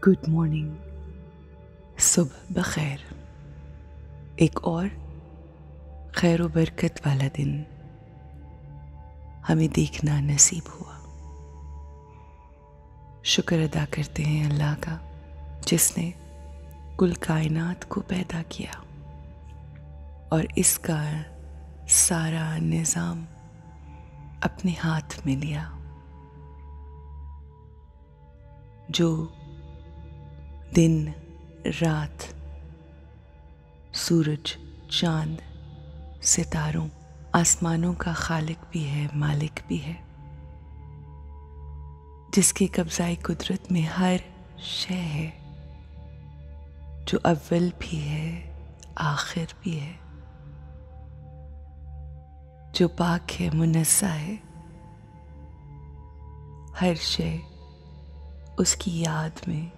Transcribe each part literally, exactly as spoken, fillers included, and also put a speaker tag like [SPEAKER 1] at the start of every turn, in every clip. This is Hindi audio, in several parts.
[SPEAKER 1] गुड मॉर्निंग, सुबह बखैर। एक और खैर व बरकत वाला दिन हमें देखना नसीब हुआ। शुक्र अदा करते हैं अल्लाह का, जिसने कुल कायनात को पैदा किया और इसका सारा निज़ाम अपने हाथ में लिया। जो दिन रात, सूरज चांद सितारों आसमानों का खालिक भी है, मालिक भी है, जिसके कब्ज़ाए कुदरत में हर शय है, जो अव्वल भी है आखिर भी है, जो पाक है मुनज़्ज़ह है। हर शय उसकी याद में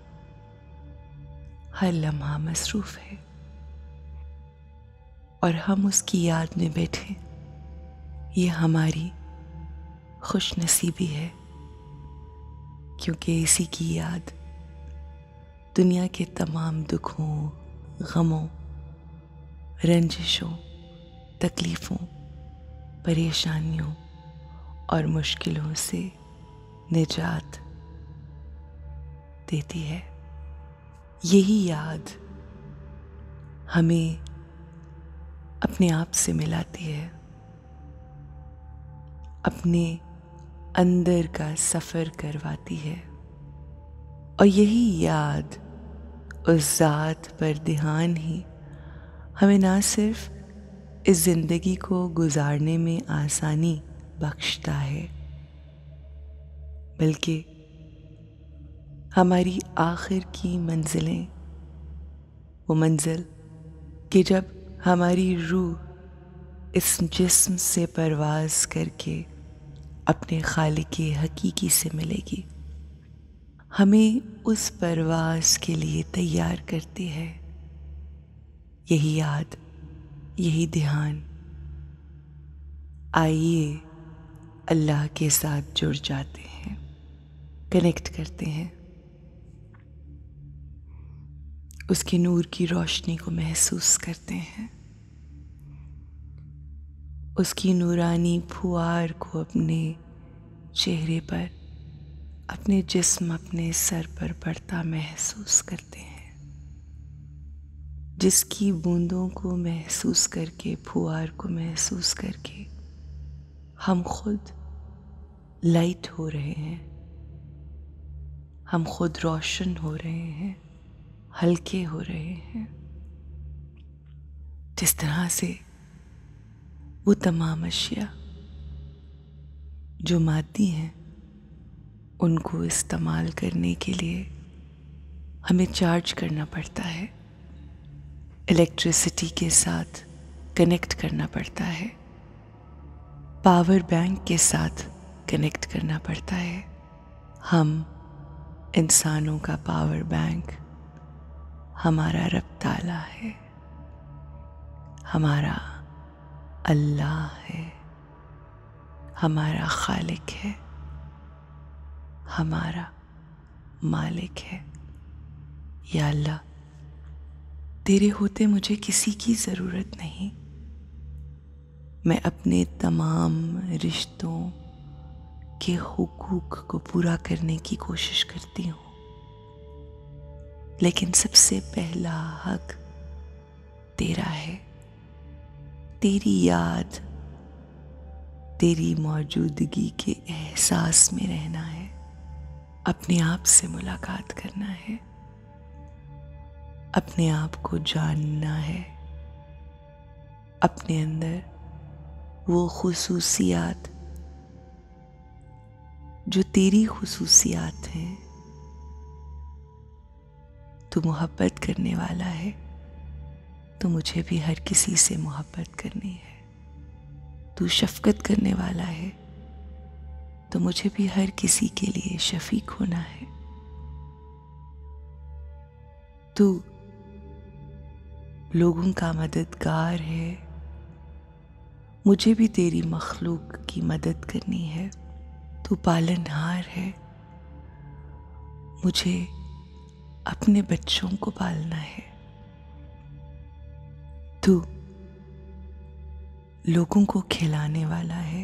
[SPEAKER 1] हर लम्हा मसरूफ़ है और हम उसकी याद में बैठे, ये हमारी खुश नसीबी है, क्योंकि इसी की याद दुनिया के तमाम दुखों, गमों, रंजिशों, तकलीफ़ों, परेशानियों और मुश्किलों से निजात देती है। यही याद हमें अपने आप से मिलाती है, अपने अंदर का सफ़र करवाती है और यही याद उस ज़ात पर ध्यान ही हमें ना सिर्फ इस ज़िंदगी को गुजारने में आसानी बख्शता है, बल्कि हमारी आखिर की मंजिलें, वो मंजिल कि जब हमारी रूह इस जिस्म से परवाज़ करके अपने खालिक हकीकी से मिलेगी, हमें उस परवाज़ के लिए तैयार करती है। यही याद, यही ध्यान। आइए अल्लाह के साथ जुड़ जाते हैं, कनेक्ट करते हैं, उसके नूर की रोशनी को महसूस करते हैं, उसकी नूरानी फुआर को अपने चेहरे पर, अपने जिस्म, अपने सर पर पड़ता महसूस करते हैं, जिसकी बूंदों को महसूस करके, फुआर को महसूस करके हम खुद लाइट हो रहे हैं, हम खुद रोशन हो रहे हैं, हल्के हो रहे हैं। जिस तरह से वो तमाम अशिया जो मादी हैं, उनको इस्तेमाल करने के लिए हमें चार्ज करना पड़ता है, इलेक्ट्रिसिटी के साथ कनेक्ट करना पड़ता है, पावर बैंक के साथ कनेक्ट करना पड़ता है। हम इंसानों का पावर बैंक हमारा रब ताला है, हमारा अल्लाह है, हमारा खालिक है, हमारा मालिक है। या अल्लाह, तेरे होते मुझे किसी की ज़रूरत नहीं। मैं अपने तमाम रिश्तों के हुकूक को पूरा करने की कोशिश करती हूँ, लेकिन सबसे पहला हक तेरा है। तेरी याद, तेरी मौजूदगी के एहसास में रहना है, अपने आप से मुलाकात करना है, अपने आप को जानना है, अपने अंदर वो खुसूसियात जो तेरी खुसूसियात हैं। तू मोहब्बत करने वाला है, तो मुझे भी हर किसी से मोहब्बत करनी है। तू शफ़क़त करने वाला है, तो मुझे भी हर किसी के लिए शफ़ीक होना है। तू लोगों का मददगार है, मुझे भी तेरी मखलूक की मदद करनी है। तू पालनहार है, मुझे अपने बच्चों को पालना है, तू लोगों को खिलाने वाला है,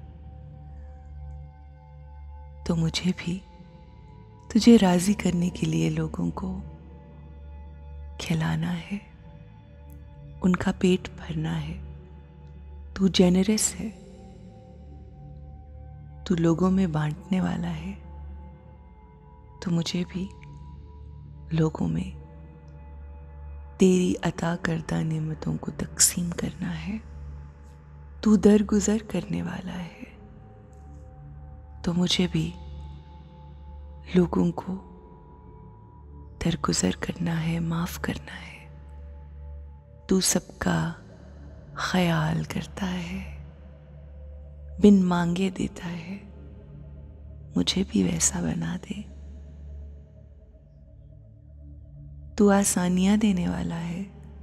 [SPEAKER 1] तो मुझे भी तुझे राजी करने के लिए लोगों को खिलाना है, उनका पेट भरना है। तू जेनरस है, तू लोगों में बांटने वाला है, तो मुझे भी लोगों में तेरी अता करदा नेमतों को तकसीम करना है। तू दरगुजर करने वाला है, तो मुझे भी लोगों को दरगुजर करना है, माफ करना है। तू सबका ख्याल करता है, बिन मांगे देता है, मुझे भी वैसा बना दे। तू आसानियां देने वाला है,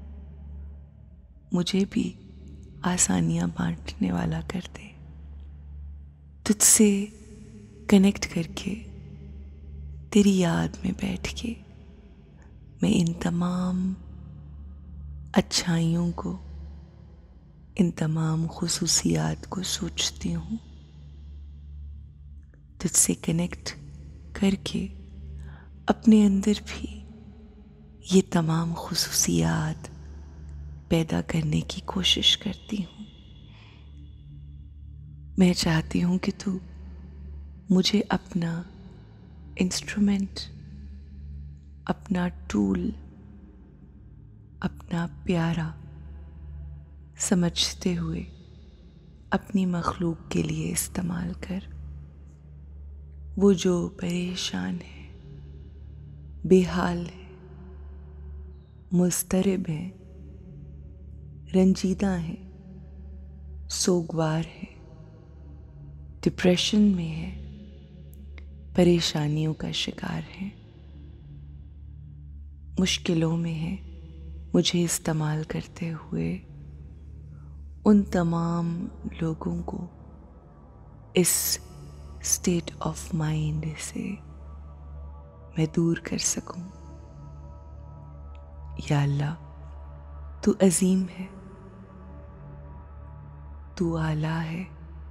[SPEAKER 1] मुझे भी आसानियां बांटने वाला कर दे। तुझसे कनेक्ट करके, तेरी याद में बैठ के मैं इन तमाम अच्छाइयों को, इन तमाम खुसूसियात को सोचती हूँ। तुझसे कनेक्ट करके अपने अंदर भी ये तमाम खुसूसियात पैदा करने की कोशिश करती हूँ। मैं चाहती हूँ कि तू मुझे अपना इंस्ट्रूमेंट, अपना टूल, अपना प्यारा समझते हुए अपनी मखलूक के लिए इस्तेमाल कर। वो जो परेशान है, बेहाल है, मुस्तरिब है, रंजीदा है, सोगवार है, डिप्रेशन में है, परेशानियों का शिकार है, मुश्किलों में है, मुझे इस्तेमाल करते हुए उन तमाम लोगों को इस स्टेट ऑफ माइंड से मैं दूर कर सकूं। या अल्लाह, तू अजीम है, तू आला है,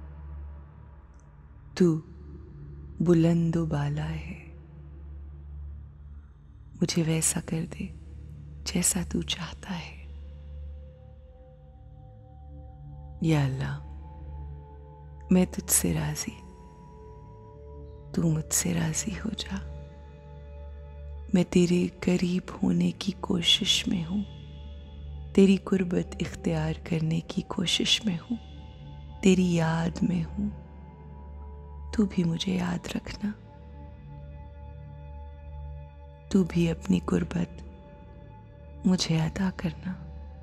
[SPEAKER 1] तू बुलंद बाला है। मुझे वैसा कर दे जैसा तू चाहता है। या अल्लाह, मैं तुझसे राजी, तू मुझसे राजी हो जा। मैं तेरे करीब होने की कोशिश में हूँ, तेरी कुर्बत इख्तियार करने की कोशिश में हूँ, तेरी याद में हूँ। तू भी मुझे याद रखना, तू भी अपनी कुर्बत मुझे अता करना।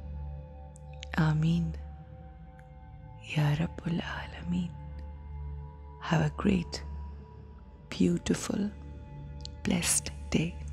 [SPEAKER 1] आमीन या रब्बुल आलमीन। Have a great, beautiful, blessed day.